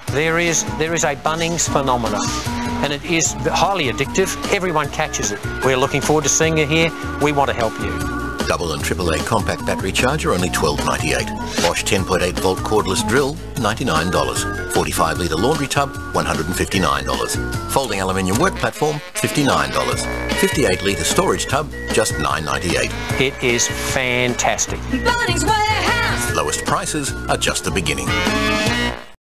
There is a Bunnings phenomenon, and it is highly addictive. Everyone catches it. We're looking forward to seeing you here. We want to help you. Double and AAA compact battery charger, only $12.98. Bosch 10.8 volt cordless drill, $99. 45 litre laundry tub, $159. Folding aluminium work platform, $59. 58 litre storage tub, just $9.98. It is fantastic. Bunnings Warehouse. Lowest prices are just the beginning.